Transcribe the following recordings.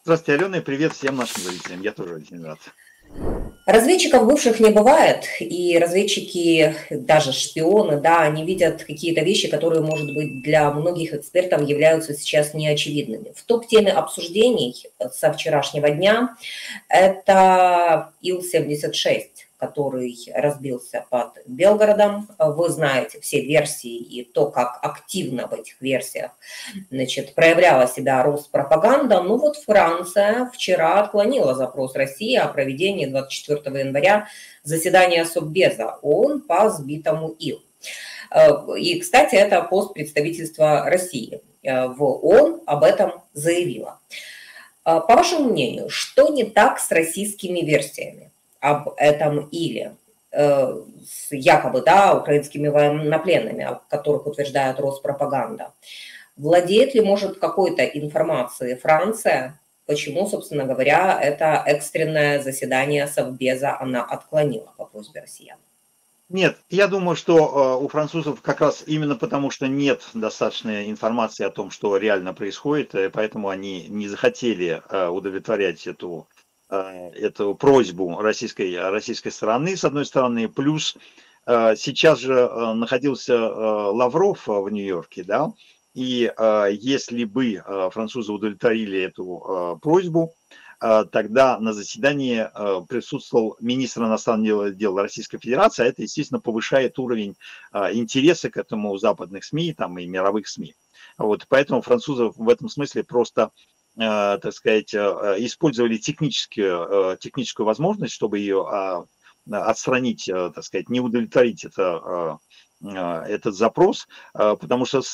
Здравствуйте, Алена, и привет всем нашим зрителям. Я тоже очень рад. Разведчиков бывших не бывает, и разведчики, даже шпионы, да, они видят какие-то вещи, которые, может быть, для многих экспертов являются сейчас неочевидными. В топ-теме обсуждений со вчерашнего дня это Ил-76, который разбился под Белгородом. Вы знаете все версии и то, как активно в этих версиях, значит, проявляла себя Роспропаганда. Ну вот Франция вчера отклонила запрос России о проведении 24 января заседания Совбеза ООН по сбитому Ил. И, кстати, это постпредставительство России в ООН об этом заявило. По вашему мнению, что не так с российскими версиями об этом Иле? С якобы, да, украинскими военнопленными, о которых утверждает Роспропаганда? Владеет ли, может, какой-то информацией Франция, почему, собственно говоря, это экстренное заседание Совбеза она отклонила по просьбе россиян? Нет, я думаю, что у французов как раз именно потому, что нет достаточной информации о том, что реально происходит, поэтому они не захотели удовлетворять эту просьбу российской стороны, с одной стороны, плюс сейчас же находился Лавров в Нью-Йорке, да, и если бы французы удовлетворили эту просьбу, тогда на заседании присутствовал министр иностранных дел Российской Федерации, а это, естественно, повышает уровень интереса к этому у западных СМИ там, и мировых СМИ. Вот, поэтому французы в этом смысле просто, так сказать, использовали техническую возможность, чтобы ее отстранить, так сказать, не удовлетворить этот запрос, потому что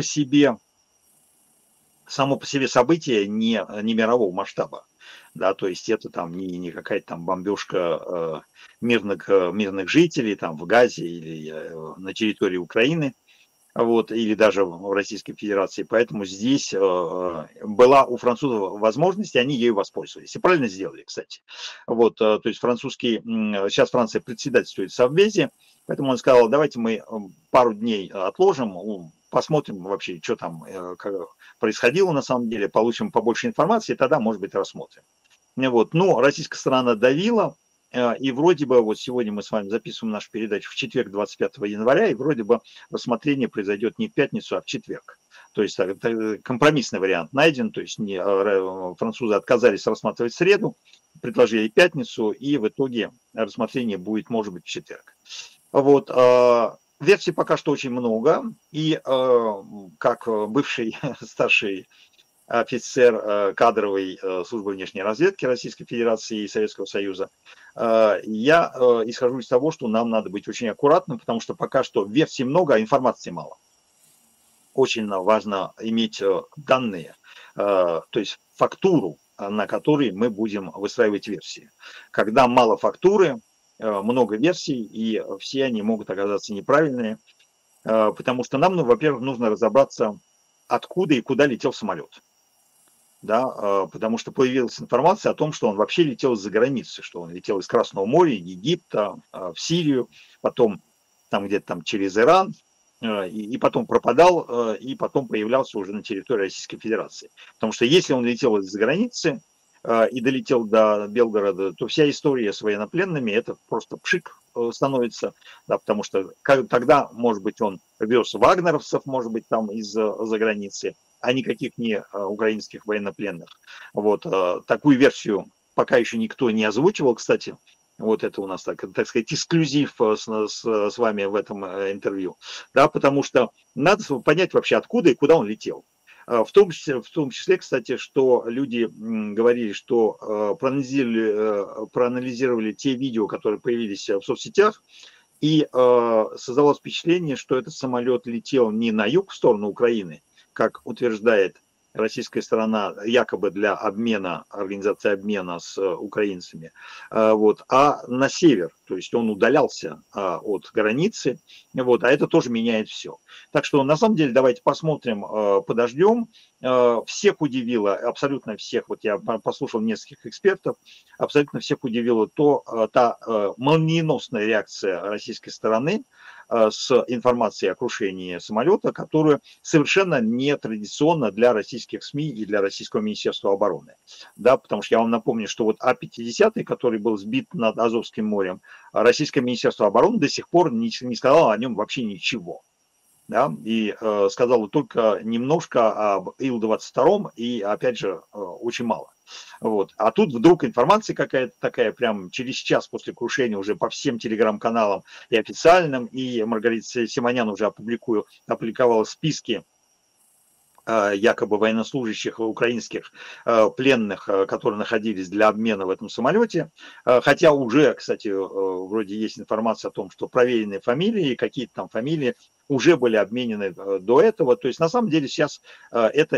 само по себе событие не мирового масштаба. Да, то есть это там не какая-то там бомбежка мирных жителей там в Газе или на территории Украины, вот, или даже в Российской Федерации. Поэтому здесь была у французов возможность, и они ею воспользовались. И правильно сделали, кстати. Вот, то есть сейчас Франция председательствует в Совбезе, поэтому он сказал, давайте мы пару дней отложим, посмотрим вообще, что там происходило на самом деле, получим побольше информации, и тогда, может быть, рассмотрим. Вот. Но российская сторона давила, и вроде бы, вот сегодня мы с вами записываем нашу передачу в четверг, 25 января, и вроде бы рассмотрение произойдет не в пятницу, а в четверг. То есть компромиссный вариант найден, то есть французы отказались рассматривать в среду, предложили пятницу, и в итоге рассмотрение будет, может быть, в четверг. Вот. Версий пока что очень много, и как бывший старший офицер кадровой службы внешней разведки Российской Федерации и Советского Союза, я исхожу из того, что нам надо быть очень аккуратным, потому что пока что версий много, а информации мало. Очень важно иметь данные, то есть фактуру, на которой мы будем выстраивать версии. Когда мало фактуры, много версий, и все они могут оказаться неправильные, потому что нам, во-первых, нужно разобраться, откуда и куда летел самолет. Да, потому что появилась информация о том, что он вообще летел из-за границы, что он летел из Красного моря, Египта, в Сирию, потом там где-то там через Иран, и потом пропадал, и потом появлялся уже на территории Российской Федерации. Потому что если он летел из-за границы и долетел до Белгорода, то вся история с военнопленными, это просто пшик становится, да, потому что тогда, может быть, он вез вагнеровцев, может быть, там из-за границы, а никаких не украинских военнопленных. Вот такую версию пока еще никто не озвучивал, кстати. Вот это у нас, так сказать, эксклюзив с вами в этом интервью. Да, потому что надо понять вообще, откуда и куда он летел. В том числе, кстати, что люди говорили, что проанализировали те видео, которые появились в соцсетях, и создалось впечатление, что этот самолет летел не на юг в сторону Украины, как утверждает российская сторона, якобы для обмена, организации обмена с украинцами, вот, а на север, то есть он удалялся от границы, вот, а это тоже меняет все. Так что на самом деле давайте посмотрим, подождем, всех удивило, абсолютно всех, вот я послушал нескольких экспертов, абсолютно всех удивила та молниеносная реакция российской стороны с информацией о крушении самолета, которая совершенно не традиционна для российских СМИ и для российского Министерства обороны. Да, потому что я вам напомню, что вот А-50, который был сбит над Азовским морем, российское Министерство обороны до сих пор не сказало о нем вообще ничего. Да, и сказала только немножко об Ил-22, и, опять же, очень мало. Вот. А тут вдруг информация какая-то такая, прям через час после крушения уже по всем телеграм-каналам и официальным, и Маргарита Симонян уже опубликовала списки якобы военнослужащих украинских пленных, которые находились для обмена в этом самолете. Хотя уже, кстати, вроде есть информация о том, что проверенные фамилии, какие-то там фамилии уже были обменены до этого. То есть на самом деле сейчас это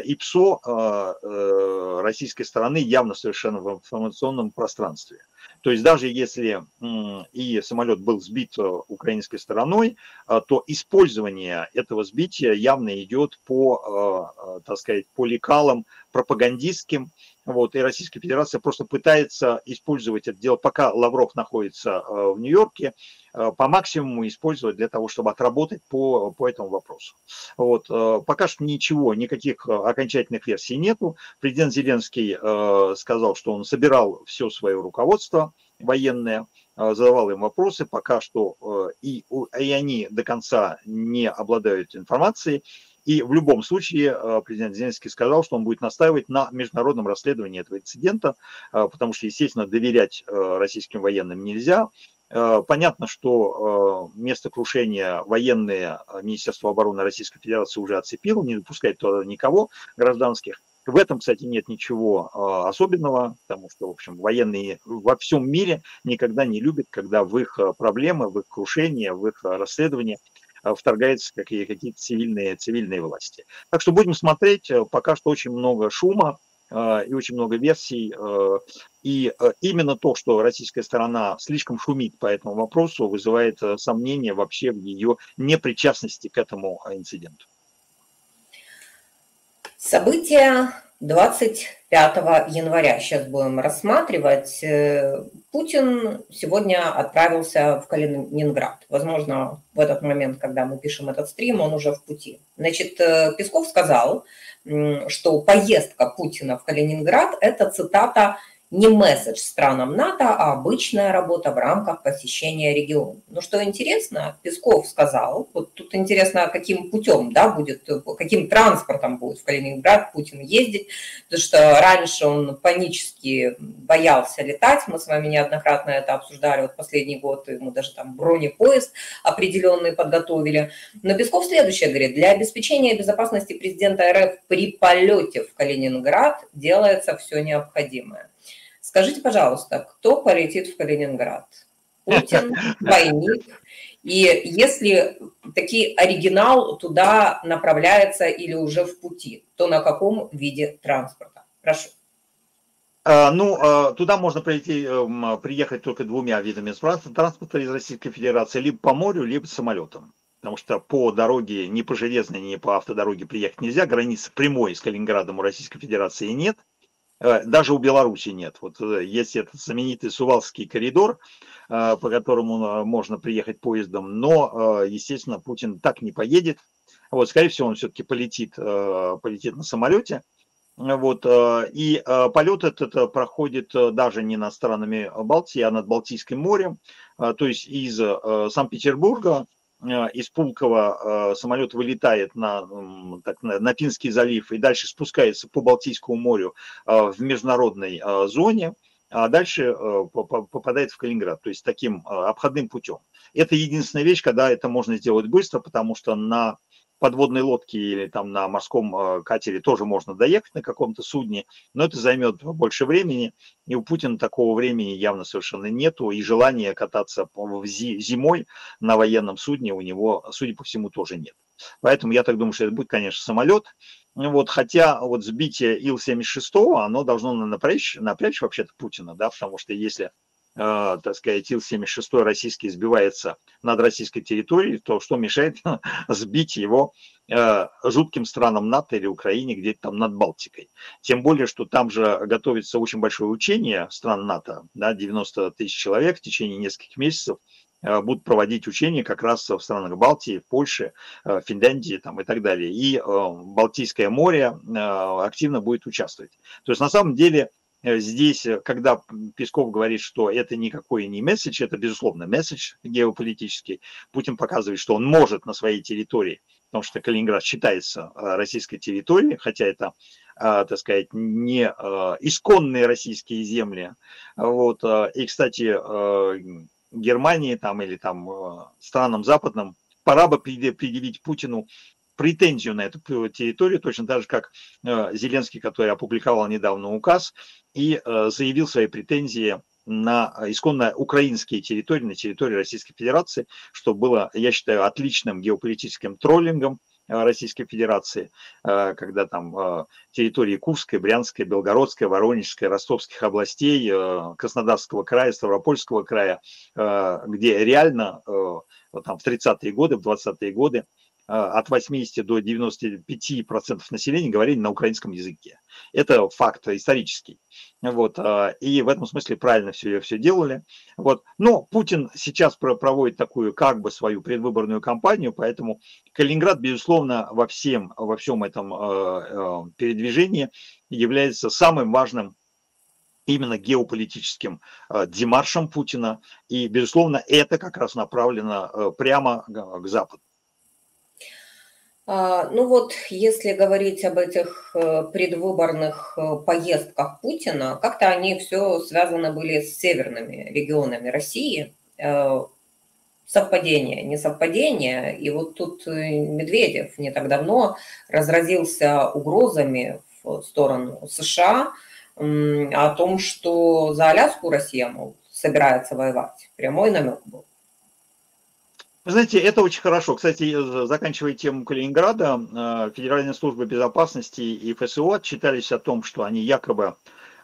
ИПСО российской стороны явно совершенно в информационном пространстве. То есть даже если и самолет был сбит украинской стороной, то использование этого сбития явно идет по, так сказать, по лекалам пропагандистским. Вот, и Российская Федерация просто пытается использовать это дело, пока Лавров находится в Нью-Йорке, по максимуму использовать для того, чтобы отработать по этому вопросу. Вот, пока что ничего, никаких окончательных версий нету. Президент Зеленский сказал, что он собирал все свое руководство военное, задавал им вопросы, пока что и они до конца не обладают информацией. И в любом случае президент Зеленский сказал, что он будет настаивать на международном расследовании этого инцидента, потому что, естественно, доверять российским военным нельзя. Понятно, что место крушения военные Министерство обороны Российской Федерации уже оцепило, не допускает туда никого гражданских. В этом, кстати, нет ничего особенного, потому что, в общем, военные во всем мире никогда не любят, когда в их проблемы, в их крушение, в их расследование вторгаются какие-то цивильные власти. Так что будем смотреть. Пока что очень много шума и очень много версий. И именно то, что российская сторона слишком шумит по этому вопросу, вызывает сомнения вообще в ее непричастности к этому инциденту. События 25 января сейчас будем рассматривать. Путин сегодня отправился в Калининград. Возможно, в этот момент, когда мы пишем этот стрим, он уже в пути. Значит, Песков сказал, что поездка Путина в Калининград – это, цитата, не месседж странам НАТО, а обычная работа в рамках посещения региона. Но что интересно, Песков сказал, вот тут интересно, каким путем, да, будет, каким транспортом будет в Калининград Путин ездить, потому что раньше он панически боялся летать, мы с вами неоднократно это обсуждали, вот последний год ему даже там бронепоезд определенный подготовили. Но Песков следующее говорит, для обеспечения безопасности президента РФ при полете в Калининград делается все необходимое. Скажите, пожалуйста, кто полетит в Калининград? Путин, двойник? И если такой оригинал туда направляется или уже в пути, то на каком виде транспорта? Прошу. Ну, туда можно приехать только двумя видами транспорта из Российской Федерации, либо по морю, либо самолетом. Потому что по дороге, ни по железной, ни по автодороге приехать нельзя. Границы прямой с Калининградом у Российской Федерации нет. Даже у Беларуси нет. Вот есть этот знаменитый Сувалский коридор, по которому можно приехать поездом, но, естественно, Путин так не поедет. Вот, скорее всего, он все-таки полетит на самолете. Вот, и полет этот проходит даже не над странами Балтии, а над Балтийским морем. То есть из Санкт-Петербурга, из Пулково самолет вылетает на Финский залив и дальше спускается по Балтийскому морю в международной зоне, а дальше попадает в Калининград, то есть таким обходным путем. Это единственная вещь, когда это можно сделать быстро, потому что на подводной лодке или там на морском катере тоже можно доехать на каком-то судне, но это займет больше времени, и у Путина такого времени явно совершенно нету, и желания кататься зимой на военном судне у него, судя по всему, тоже нет. Поэтому я так думаю, что это будет, конечно, самолет. Вот, хотя вот сбитие Ил-76, оно должно напрячь вообще-то Путина, да, потому что если так сказать, Ил-76 российский сбивается над российской территорией, то что мешает сбить его жутким странам НАТО или Украине где-то там над Балтикой. Тем более, что там же готовится очень большое учение стран НАТО, да, 90 тысяч человек в течение нескольких месяцев будут проводить учения как раз в странах Балтии, в Польше, Финляндии там, и так далее. И Балтийское море активно будет участвовать. То есть на самом деле здесь, когда Песков говорит, что это никакой не месседж, это, безусловно, месседж геополитический. Путин показывает, что он может на своей территории, потому что Калининград считается российской территорией, хотя это, так сказать, не исконные российские земли. Вот. И, кстати, Германии там, или там странам западным пора бы предъявить Путину претензию на эту территорию, точно так же, как Зеленский, который опубликовал недавно указ и заявил свои претензии на исконно украинские территории, на территории Российской Федерации, что было, я считаю, отличным геополитическим троллингом Российской Федерации, когда там территории Курской, Брянской, Белгородской, Воронежской, Ростовских областей, Краснодарского края, Ставропольского края, где реально там, в 30-е годы, в 20-е годы от 80 до 95% населения говорили на украинском языке. Это факт исторический. Вот. И в этом смысле правильно все делали. Вот. Но Путин сейчас проводит такую как бы свою предвыборную кампанию, поэтому Калининград, безусловно, во всем этом передвижении является самым важным именно геополитическим демаршем Путина. И, безусловно, это как раз направлено прямо к Западу. Ну вот, если говорить об этих предвыборных поездках Путина, как-то они все связаны были с северными регионами России. Совпадение, не совпадение. И вот тут Медведев не так давно разразился угрозами в сторону США о том, что за Аляску Россия, мол, собирается воевать. Прямой намек был. Вы знаете, это очень хорошо. Кстати, заканчивая тему Калининграда, Федеральная служба безопасности и ФСО отчитались о том, что они якобы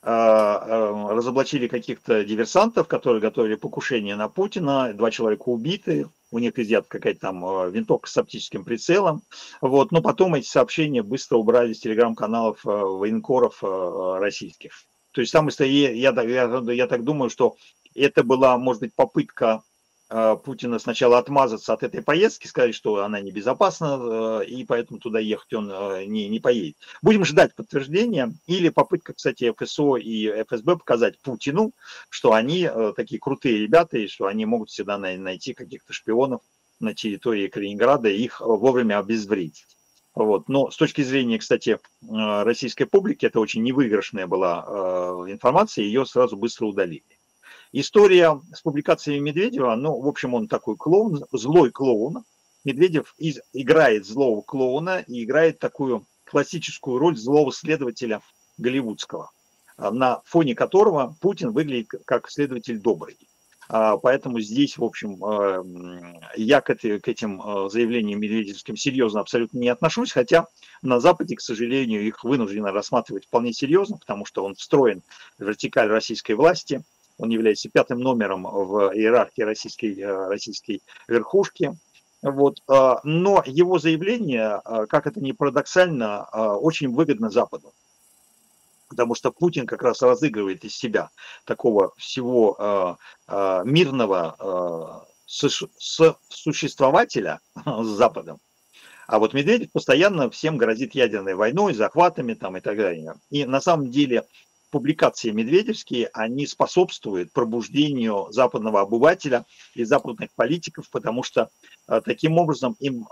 разоблачили каких-то диверсантов, которые готовили покушение на Путина. 2 человека убиты, у них изъята какая-то там винтовка с оптическим прицелом. Вот. Но потом эти сообщения быстро убрали с телеграм-каналов военкоров российских. То есть там, я так думаю, что это была, может быть, попытка Путина сначала отмазаться от этой поездки, сказать, что она небезопасна, и поэтому туда ехать он не поедет. Будем ждать подтверждения или попытка, кстати, ФСО и ФСБ показать Путину, что они такие крутые ребята, и что они могут всегда найти каких-то шпионов на территории Калининграда и их вовремя обезвредить. Вот. Но с точки зрения, кстати, российской публики, это очень невыигрышная была информация, ее сразу быстро удалили. История с публикациями Медведева, ну, в общем, он такой клоун, злой клоун. Медведев играет злого клоуна и играет такую классическую роль злого следователя голливудского, на фоне которого Путин выглядит как следователь добрый. Поэтому здесь, в общем, я к этим заявлениям медведевским серьезно абсолютно не отношусь, хотя на Западе, к сожалению, их вынуждены рассматривать вполне серьезно, потому что он встроен в вертикаль российской власти. Он является 5-м номером в иерархии российской верхушки. Вот. Но его заявление, как это ни парадоксально, очень выгодно Западу. Потому что Путин как раз разыгрывает из себя такого всего мирного существователя с Западом. А вот Медведев постоянно всем грозит ядерной войной, захватами там и так далее. И на самом деле публикации медведевские, они способствуют пробуждению западного обывателя и западных политиков, потому что таким образом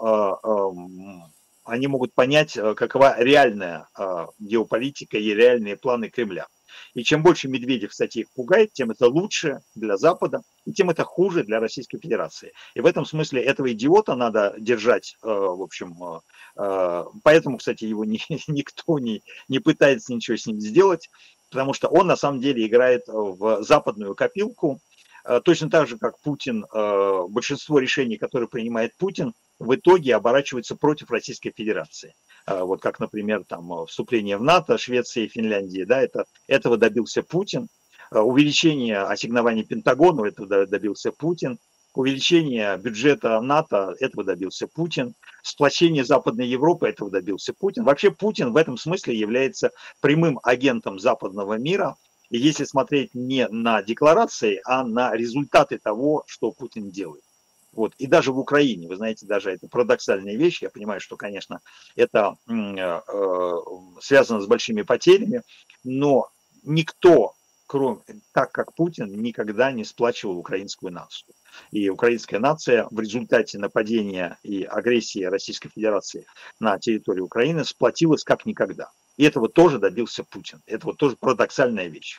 они могут понять, какова реальная геополитика и реальные планы Кремля. И чем больше Медведев, кстати, их пугает, тем это лучше для Запада, и тем это хуже для Российской Федерации. И в этом смысле этого идиота надо держать, в общем, поэтому, кстати, его никто не пытается ничего с ним сделать, потому что он на самом деле играет в западную копилку, точно так же, как Путин, большинство решений, которые принимает Путин, в итоге оборачиваются против Российской Федерации. Вот как, например, там, вступление в НАТО Швеции и Финляндии, да, этого добился Путин. Увеличение ассигнований Пентагону, этого добился Путин. Увеличение бюджета НАТО, этого добился Путин. Сплочение Западной Европы, этого добился Путин. Вообще Путин в этом смысле является прямым агентом западного мира. И если смотреть не на декларации, а на результаты того, что Путин делает. Вот. И даже в Украине, вы знаете, даже это парадоксальная вещь, я понимаю, что, конечно, это связано с большими потерями, но никто, кроме, так как Путин, никогда не сплачивал украинскую нацию. И украинская нация в результате нападения и агрессии Российской Федерации на территории Украины сплотилась как никогда. И этого тоже добился Путин. Это вот тоже парадоксальная вещь.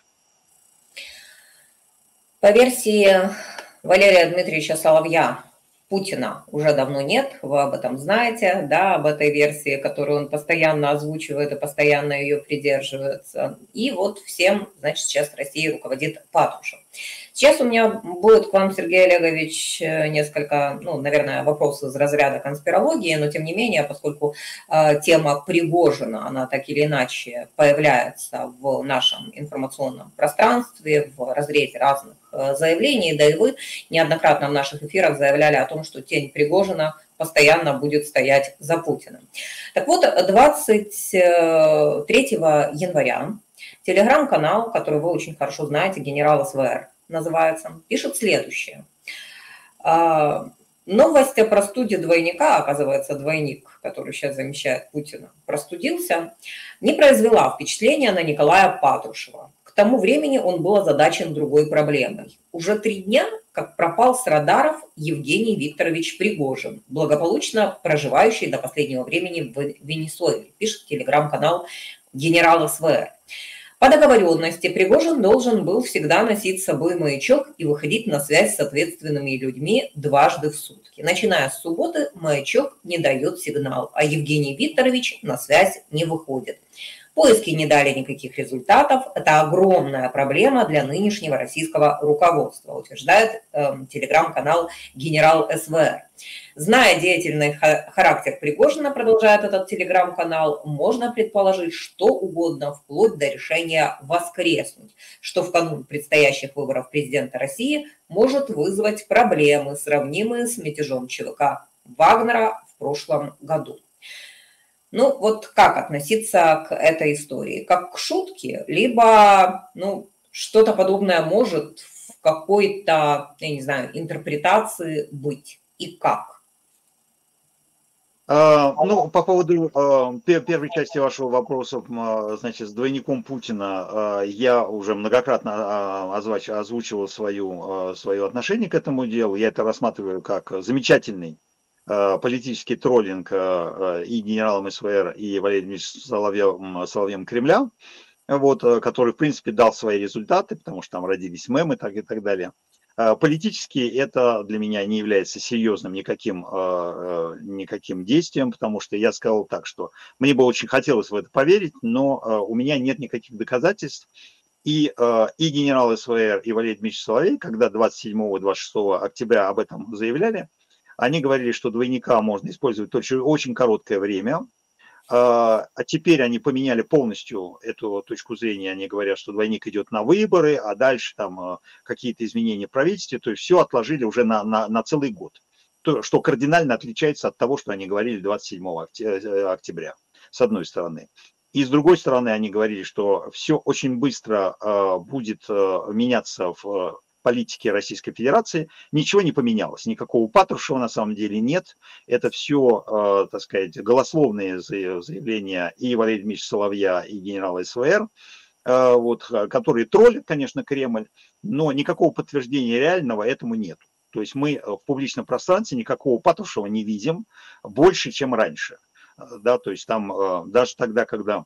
По версии Валерия Дмитриевича Соловья, Путина уже давно нет, вы об этом знаете, да, об этой версии, которую он постоянно озвучивает и постоянно ее придерживается. И вот всем, значит, сейчас Россией руководит Патрушев. Сейчас у меня будет к вам, Сергей Олегович, несколько, ну, наверное, вопросов из разряда конспирологии, но тем не менее, поскольку тема Пригожина, она так или иначе появляется в нашем информационном пространстве, в разрезе разных заявлений, да и вы неоднократно в наших эфирах заявляли о том, что тень Пригожина постоянно будет стоять за Путиным. Так вот, 23 января телеграм-канал, который вы очень хорошо знаете, «Генерал СВР» называется, пишет следующее. Новость о простуде двойника, оказывается, двойник, который сейчас замещает Путина, простудился, не произвела впечатления на Николая Патрушева. К тому времени он был озадачен другой проблемой. Уже 3 дня, как пропал с радаров Евгений Викторович Пригожин, благополучно проживающий до последнего времени в Венесуэле, пишет телеграм-канал «Генерал СВР». По договоренности Пригожин должен был всегда носить с собой маячок и выходить на связь с ответственными людьми дважды в сутки. Начиная с субботы маячок не дает сигнал, а Евгений Викторович на связь не выходит. Поиски не дали никаких результатов. Это огромная проблема для нынешнего российского руководства, утверждает телеграм-канал «Генерал СВР». Зная деятельный характер Пригожина, продолжает этот телеграм-канал, можно предположить что угодно, вплоть до решения воскреснуть, что в канун предстоящих выборов президента России может вызвать проблемы, сравнимые с мятежом ЧВК Вагнера в прошлом году. Ну, вот как относиться к этой истории? Как к шутке, либо, ну, что-то подобное может в какой-то, я не знаю, интерпретации быть? И как? Ну, по поводу первой части вашего вопроса, значит, с двойником Путина, я уже многократно озвучивал свое отношение к этому делу. Я это рассматриваю как замечательный политический троллинг и генералом СВР, и Валерием Соловьем Кремля, вот, который, в принципе, дал свои результаты, потому что там родились мемы и так далее. Политически это для меня не является серьезным никаким действием, потому что я сказал так, что мне бы очень хотелось в это поверить, но у меня нет никаких доказательств. И генерал СВР, и Валерий Дмитриевич Соловей, когда 27-26 октября об этом заявляли, они говорили, что двойника можно использовать очень короткое время. А теперь они поменяли полностью эту точку зрения. Они говорят, что двойник идет на выборы, а дальше там какие-то изменения в правительстве. То есть все отложили уже на целый год. То, что кардинально отличается от того, что они говорили 27 октября, с одной стороны. И с другой стороны, они говорили, что все очень быстро будет меняться в политики Российской Федерации. Ничего не поменялось, никакого Патрушева на самом деле нет. Это все, так сказать, голословные заявления и Валерия Дмитриевича Соловья, и генерала СВР, вот, которые троллят, конечно, Кремль, но никакого подтверждения реального этому нет. То есть мы в публичном пространстве никакого Патрушева не видим больше, чем раньше. Да, то есть там даже тогда, когда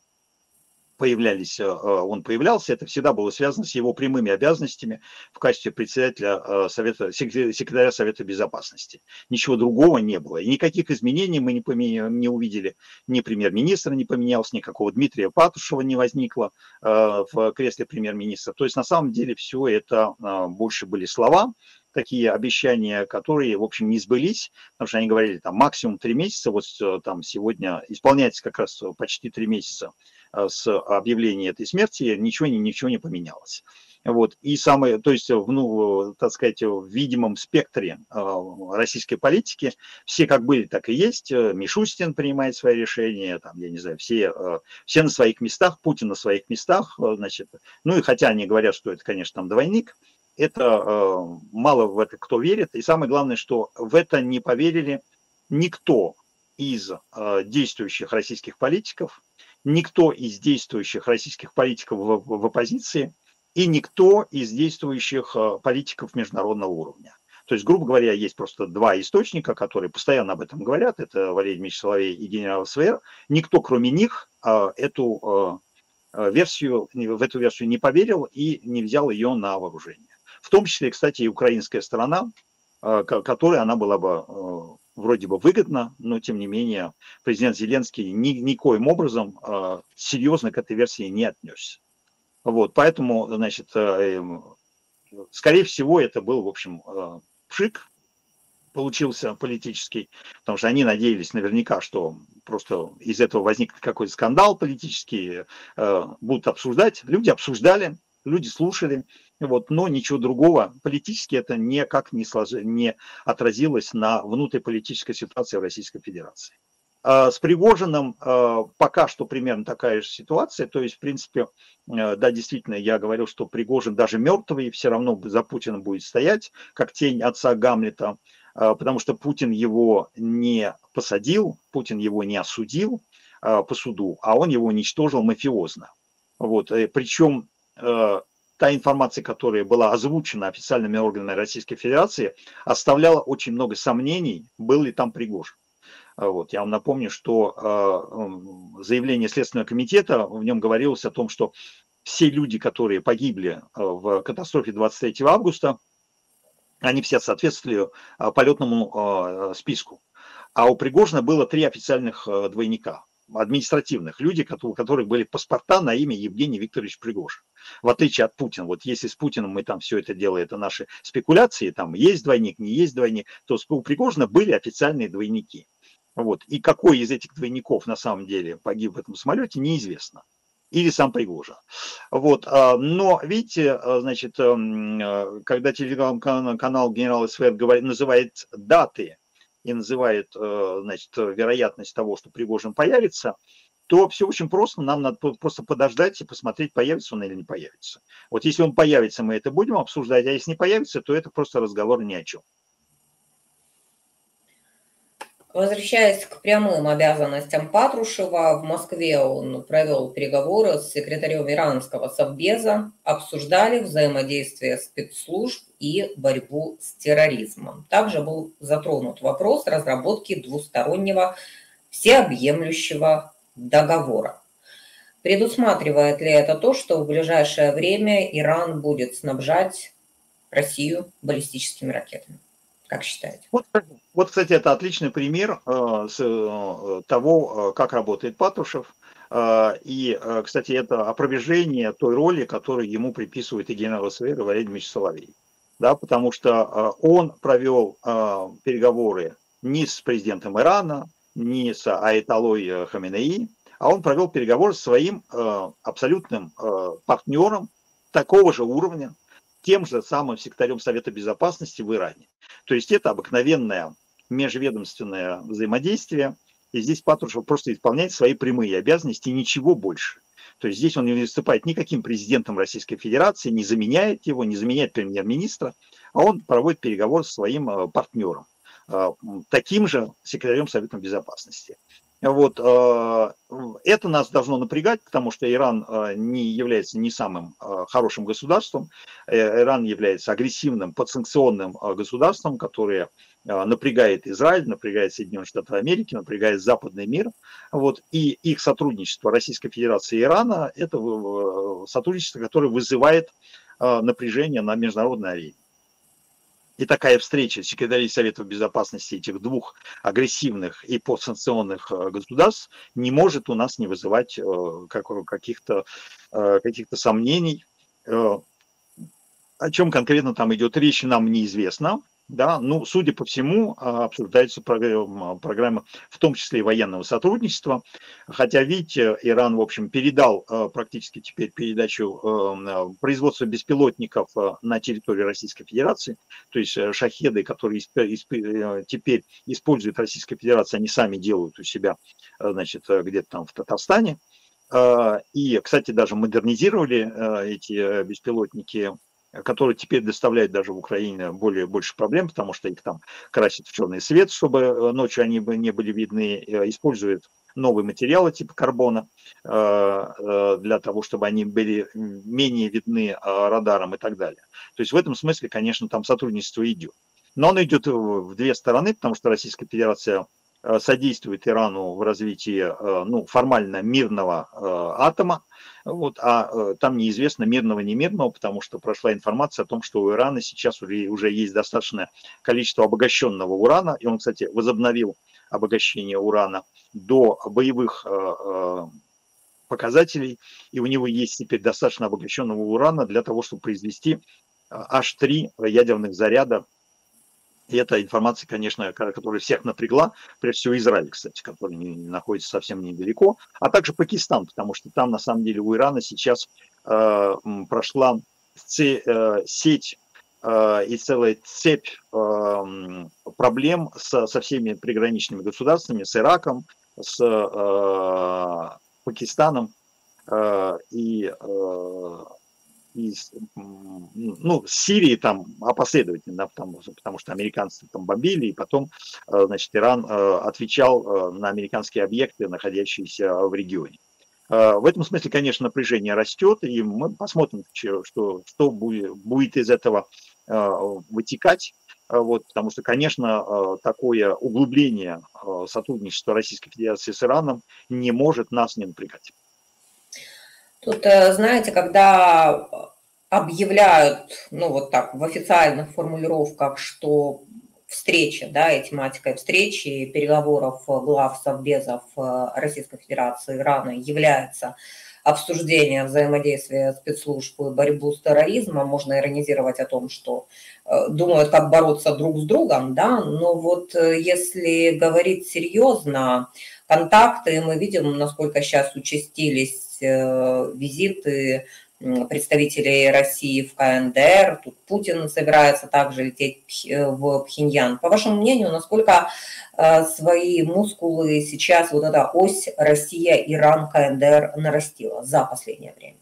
он появлялся, это всегда было связано с его прямыми обязанностями в качестве председателя секретаря Совета Безопасности. Ничего другого не было. И никаких изменений мы не увидели. Ни премьер-министра не поменялся, никакого Дмитрия Патрушева не возникло в кресле премьер-министра. То есть на самом деле все это больше были слова, такие обещания, которые, в общем, не сбылись, потому что они говорили, там, максимум 3 месяца, вот там сегодня исполняется как раз почти 3 месяца с объявления этой смерти, ничего не поменялось. Вот, и самое, то есть, ну, так сказать, в видимом спектре российской политики все как были, так и есть. Мишустин принимает свои решения, там, я не знаю, все на своих местах, Путин на своих местах, значит, ну и хотя они говорят, что это, конечно, там двойник, это мало в это кто верит, и самое главное, что в это не поверили никто из действующих российских политиков, никто из действующих российских политиков в оппозиции, и никто из действующих политиков международного уровня. То есть, грубо говоря, есть просто два источника, которые постоянно об этом говорят, это Валерий Дмитриевич Соловей и генерал СВР. Никто, кроме них, в эту версию не поверил и не взял ее на вооружение. В том числе, кстати, и украинская сторона, которой она была бы вроде бы выгодна, но тем не менее президент Зеленский никоим образом серьезно к этой версии не отнесся. Вот, поэтому, значит, скорее всего, это был, в общем, пшик получился политический, потому что они надеялись наверняка, что просто из этого возникнет какой-то скандал политический, будут обсуждать. Люди обсуждали, люди слушали, вот, но ничего другого политически это никак не отразилось на внутриполитической ситуации в Российской Федерации. С Пригожиным пока что примерно такая же ситуация, то есть, в принципе, да, действительно, я говорил, что Пригожин даже мертвый все равно за Путиным будет стоять, как тень отца Гамлета, потому что Путин его не посадил, Путин его не осудил по суду, а он его уничтожил мафиозно. Вот, причем та информация, которая была озвучена официальными органами Российской Федерации, оставляла очень много сомнений, был ли там Пригожин. Вот. Я вам напомню, что заявление Следственного комитета, в нем говорилось о том, что все люди, которые погибли в катастрофе 23 августа, они все соответствовали полетному списку. А у Пригожина было 3 официальных двойника, административных, люди, у которых были паспорта на имя Евгений Викторович Пригожин. В отличие от Путина. Вот если с Путиным мы там все это делаем, это наши спекуляции, там есть двойник, не есть двойник, то у Пригожина были официальные двойники. Вот. И какой из этих двойников на самом деле погиб в этом самолете, неизвестно. Или сам Пригожин. Вот. Но, видите, значит, когда телеграм-канал генерала СВР называет даты и называет, значит, вероятность того, что Пригожин появится, то все очень просто. Нам надо просто подождать и посмотреть, появится он или не появится. Вот если он появится, мы это будем обсуждать, а если не появится, то это просто разговор ни о чем. Возвращаясь к прямым обязанностям Патрушева, в Москве он провел переговоры с секретарем иранского совбеза, обсуждали взаимодействие спецслужб и борьбу с терроризмом. Также был затронут вопрос разработки двустороннего всеобъемлющего договора. Предусматривает ли это то, что в ближайшее время Иран будет снабжать Россию баллистическими ракетами? Как считаете? Вот, кстати, это отличный пример того, как работает Патрушев. И, кстати, это опровержение той роли, которую ему приписывает и генерал СВР и Валерий Дмитриевич Соловей. Да, потому что он провел переговоры не с президентом Ирана, не с Аятоллой Хаменеи, а он провел переговоры с своим абсолютным партнером такого же уровня, тем же самым секретарем Совета Безопасности в Иране. То есть это обыкновенное межведомственное взаимодействие, и здесь Патрушев просто исполняет свои прямые обязанности и ничего больше. То есть здесь он не выступает никаким президентом Российской Федерации, не заменяет его, не заменяет премьер-министра, а он проводит переговоры со своим партнером, таким же секретарем Совета Безопасности. Вот, это нас должно напрягать, потому что Иран не является не самым хорошим государством. Иран является агрессивным подсанкционным государством, которое напрягает Израиль, напрягает Соединенные Штаты Америки, напрягает западный мир. Вот, и их сотрудничество Российской Федерации и Ирана – это сотрудничество, которое вызывает напряжение на международной арене. И такая встреча секретарей Совета Безопасности этих двух агрессивных и подсанкционных государств не может у нас не вызывать каких-то сомнений. О чем конкретно там идет речь, нам неизвестно. Да, ну, судя по всему, обсуждается программа, в том числе и военного сотрудничества. Хотя, видите, Иран, в общем, передал практически теперь передачу производства беспилотников на территорию Российской Федерации. То есть шахеды, которые теперь использует Российская Федерация, они сами делают у себя, значит, где-то там в Татарстане. И, кстати, даже модернизировали эти беспилотники, которые теперь доставляют даже в Украине больше проблем, потому что их там красят в черный свет, чтобы ночью они не были видны, используют новые материалы типа карбона для того, чтобы они были менее видны радаром и так далее. То есть в этом смысле, конечно, там сотрудничество идет. Но оно идет в две стороны, потому что Российская Федерация содействует Ирану в развитии ну, формально мирного атома, вот, там неизвестно мирного, не мирного, потому что прошла информация о том, что у Ирана сейчас уже есть достаточное количество обогащенного урана, и он, кстати, возобновил обогащение урана до боевых показателей, и у него есть теперь достаточно обогащенного урана для того, чтобы произвести аж 3 ядерных заряда. И эта информация, конечно, которая всех напрягла, прежде всего Израиль, кстати, который находится совсем недалеко, а также Пакистан, потому что там, на самом деле, у Ирана сейчас прошла сеть и целая цепь проблем со всеми приграничными государствами, с Ираком, с Пакистаном и ну, с Сирией там опосредовательно, потому что американцы там бомбили, и потом, значит, Иран отвечал на американские объекты, находящиеся в регионе. В этом смысле, конечно, напряжение растет, и мы посмотрим, что будет из этого вытекать. Вот, потому что, конечно, такое углубление сотрудничества Российской Федерации с Ираном не может нас не напрягать. Тут, знаете, когда объявляют, ну вот так, в официальных формулировках, что встреча, да, и тематикой встречи и переговоров глав совбезов Российской Федерации и Ирана является обсуждение взаимодействия спецслужб и борьбу с терроризмом, можно иронизировать о том, что думают, как бороться друг с другом, да, но вот если говорить серьезно, контакты, мы видим, насколько сейчас участились визиты представителей России в КНДР, тут Путин собирается также лететь в Пхеньян. По вашему мнению, насколько свои мускулы сейчас вот эта ось Россия, Иран, КНДР нарастила за последнее время?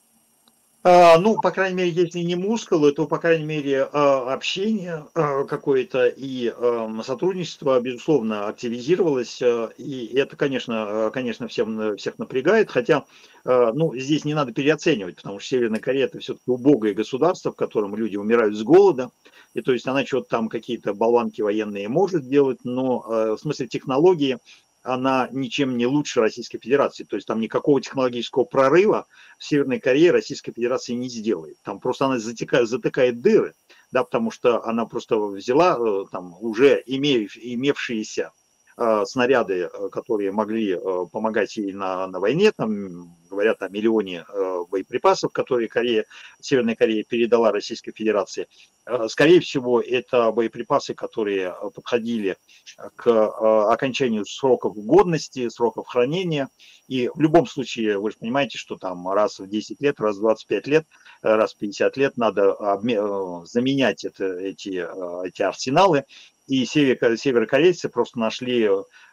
Ну, по крайней мере, если не мускулы, то, по крайней мере, общение какое-то и сотрудничество, безусловно, активизировалось. И это, конечно, всех напрягает. Хотя, ну, здесь не надо переоценивать, потому что Северная Корея – это все-таки убогое государство, в котором люди умирают с голода. И то есть она что-то там, какие-то болванки военные может делать, но в смысле технологии она ничем не лучше Российской Федерации. То есть там никакого технологического прорыва в Северной Корее Российская Федерация не сделает. Там просто она затыкает дыры, да, потому что она просто взяла там уже имевшиеся снаряды, которые могли помогать ей на войне, там говорят о миллионе боеприпасов, которые Северная Корея передала Российской Федерации. Скорее всего, это боеприпасы, которые подходили к окончанию сроков годности, сроков хранения. И в любом случае, вы же понимаете, что там раз в 10 лет, раз в 25 лет, раз в 50 лет надо заменять эти арсеналы. И северокорейцы просто нашли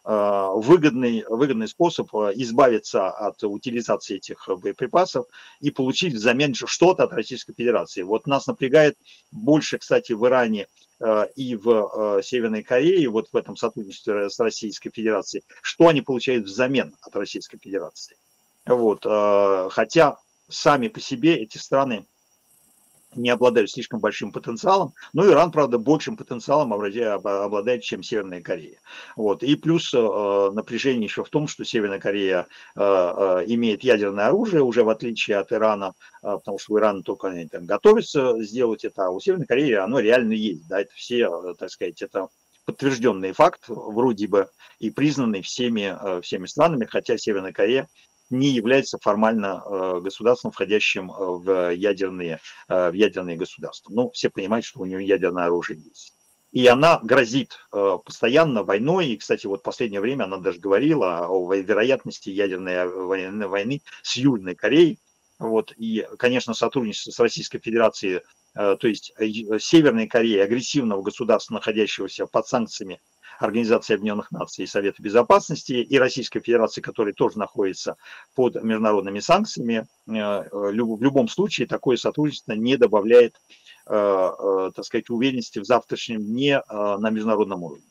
выгодный способ избавиться от утилизации этих боеприпасов и получить взамен что-то от Российской Федерации. Вот нас напрягает больше, кстати, в Иране и в Северной Корее, вот в этом сотрудничестве с Российской Федерацией, что они получают взамен от Российской Федерации. Вот, хотя сами по себе эти страны не обладают слишком большим потенциалом, но Иран, правда, большим потенциалом обладает, чем Северная Корея. Вот. И плюс напряжение еще в том, что Северная Корея имеет ядерное оружие, уже в отличие от Ирана, потому что у Ирана только они там готовятся сделать это, а у Северной Кореи оно реально есть. Да, это все, так сказать, это подтвержденный факт, вроде бы и признанный всеми странами, хотя Северная Корея не является формально государством, входящим в ядерные государства. Ну, все понимают, что у нее ядерное оружие есть. И она грозит постоянно войной. И, кстати, вот в последнее время она даже говорила о вероятности ядерной войны с Южной Кореей. Вот. И, конечно, сотрудничество с Российской Федерацией, то есть Северной Кореей, агрессивного государства, находящегося под санкциями Организации Объединенных Наций и Совета Безопасности, и Российской Федерации, которая тоже находится под международными санкциями, в любом случае такое сотрудничество не добавляет, так сказать, уверенности в завтрашнем дне на международном уровне.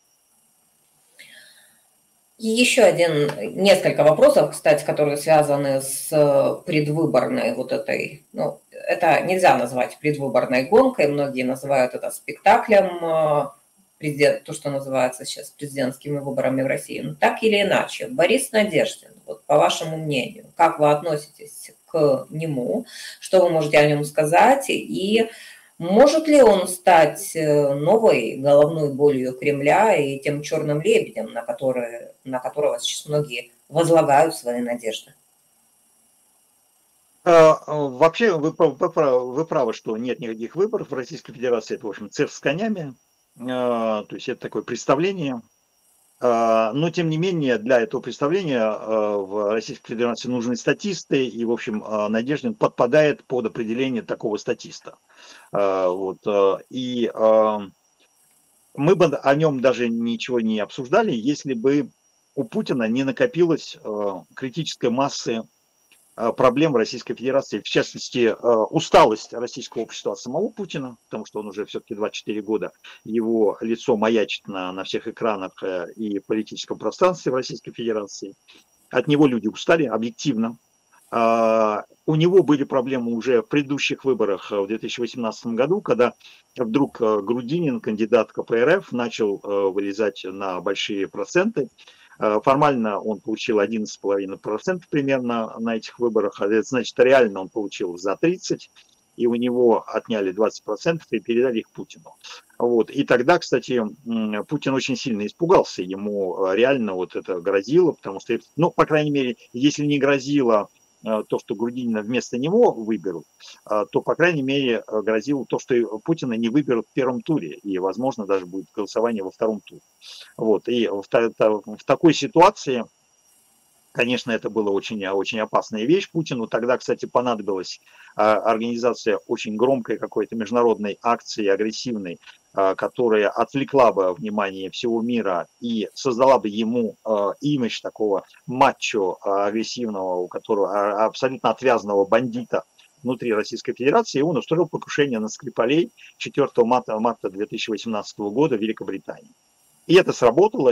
И еще несколько вопросов, кстати, которые связаны с предвыборной вот этой, ну, это нельзя назвать предвыборной гонкой, многие называют это спектаклем, то, что называется сейчас президентскими выборами в России. Но так или иначе, Борис Надеждин, вот по вашему мнению, как вы относитесь к нему, что вы можете о нем сказать, и может ли он стать новой головной болью Кремля и тем черным лебедем, на которого сейчас многие возлагают свои надежды? Вообще вы правы, что нет никаких выборов в Российской Федерации. Это, в общем, цирк с конями. То есть это такое представление. Но, тем не менее, для этого представления в Российской Федерации нужны статисты, и, в общем, Надеждин подпадает под определение такого статиста. Вот. И мы бы о нем даже ничего не обсуждали, если бы у Путина не накопилось критической массы проблем в Российской Федерации, в частности, усталость российского общества от самого Путина, потому что он уже все-таки 24 года, его лицо маячит на всех экранах и политическом пространстве в Российской Федерации. От него люди устали объективно. У него были проблемы уже в предыдущих выборах в 2018 году, когда вдруг Грудинин, кандидат КПРФ, начал вылезать на большие проценты. Формально он получил 11,5% примерно на этих выборах, это значит, реально он получил за 30%, и у него отняли 20% и передали их Путину. Вот. И тогда, кстати, Путин очень сильно испугался, ему реально вот это грозило, потому что, ну, по крайней мере, если не грозило то, что Грудинина вместо него выберут, то, по крайней мере, грозило то, что Путина не выберут в первом туре, и, возможно, даже будет голосование во втором туре. Вот. И в такой ситуации, конечно, это была очень опасная вещь Путину. Тогда, кстати, понадобилась организация очень громкой какой-то международной акции, агрессивной, которая отвлекла бы внимание всего мира и создала бы ему имидж такого мачо агрессивного, у которого абсолютно отвязанного бандита внутри Российской Федерации, и он устроил покушение на Скрипалей 4 марта 2018 года в Великобритании. И это сработало,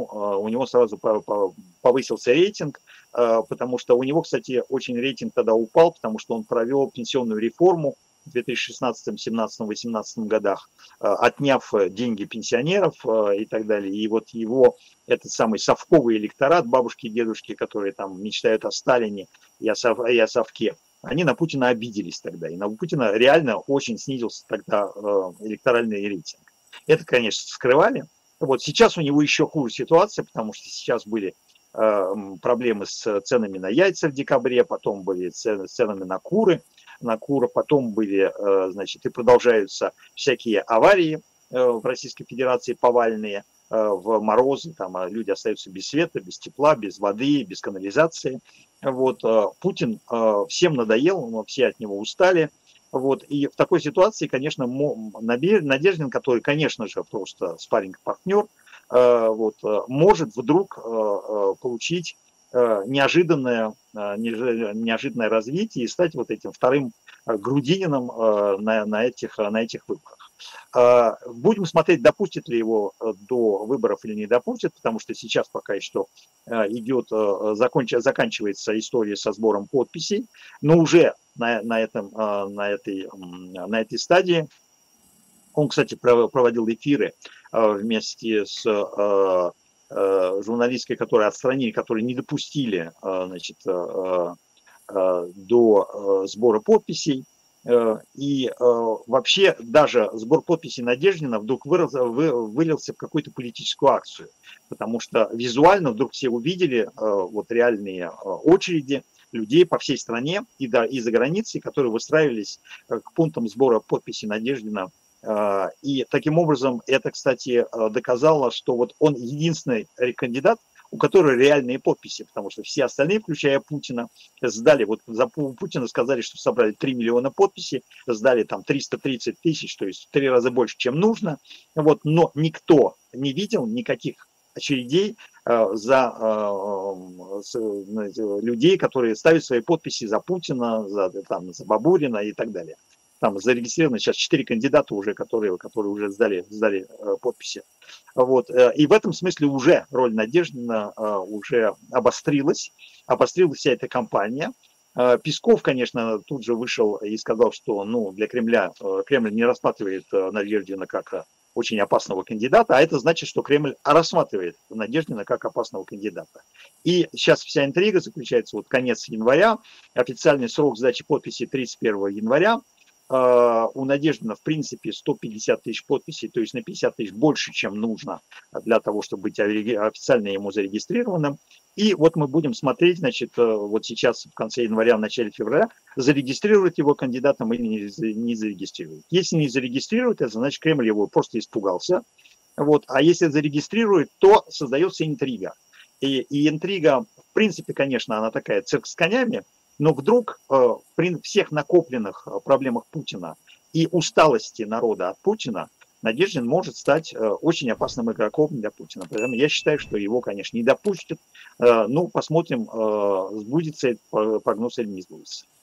у него сразу повысился рейтинг, потому что у него, кстати, очень рейтинг тогда упал, потому что он провел пенсионную реформу в 2016, 2017, 2018 годах, отняв деньги пенсионеров и так далее. И вот его, этот самый совковый электорат, бабушки и дедушки, которые там мечтают о Сталине и о совке, они на Путина обиделись тогда. И на Путина реально очень снизился тогда электоральный рейтинг. Это, конечно, скрывали. Вот сейчас у него еще хуже ситуация, потому что сейчас были проблемы с ценами на яйца в декабре, потом были ценами на куры, потом были, значит, и продолжаются всякие аварии в Российской Федерации повальные, в морозы, там люди остаются без света, без тепла, без воды, без канализации. Вот, Путин всем надоел, все от него устали. Вот, и в такой ситуации, конечно, Надеждин, который, конечно же, просто спарринг-партнер, вот, может вдруг получить неожиданное развитие и стать вот этим вторым Грудининым на этих выборах. Будем смотреть, допустит ли его до выборов или не допустит, потому что сейчас пока что заканчивается история со сбором подписей, но уже на этой стадии он, кстати, проводил эфиры вместе с журналисткой, которые отстранили, которые не допустили, значит, до сбора подписей. И вообще даже сбор подписей Надеждина вдруг вылился в какую-то политическую акцию, потому что визуально вдруг все увидели вот реальные очереди людей по всей стране и за границей, которые выстраивались к пунктам сбора подписей Надеждина И таким образом это, кстати, доказало, что вот он единственный кандидат, у которого реальные подписи, потому что все остальные, включая Путина, сдали, вот за Путина сказали, что собрали 3 миллиона подписей, сдали там 330 тысяч, то есть в 3 раза больше, чем нужно, вот, но никто не видел никаких очередей за людей, которые ставят свои подписи за Путина, за Бабурина и так далее. Там зарегистрировано сейчас 4 кандидата уже, которые уже сдали подписи. Вот. И в этом смысле уже роль Надеждина уже обострилась вся эта кампания. Песков, конечно, тут же вышел и сказал, что для Кремля, Кремль не рассматривает Надеждина как очень опасного кандидата, а это значит, что Кремль рассматривает Надеждина как опасного кандидата. И сейчас вся интрига заключается, вот конец января, официальный срок сдачи подписей 31 января, у Надеждина, в принципе, 150 тысяч подписей, то есть на 50 тысяч больше, чем нужно для того, чтобы быть официально ему зарегистрированным. И вот мы будем смотреть, значит, вот сейчас в конце января, в начале февраля, зарегистрировать его кандидатом или не зарегистрировать. Если не зарегистрирует, это значит, Кремль его просто испугался. Вот. А если зарегистрирует, то создается интрига. И интрига, в принципе, конечно, она такая цирк с конями, но вдруг при всех накопленных проблемах Путина и усталости народа от Путина Надеждин может стать очень опасным игроком для Путина. Поэтому я считаю, что его, конечно, не допустят. Ну, посмотрим, сбудется этот прогноз или не сбудется.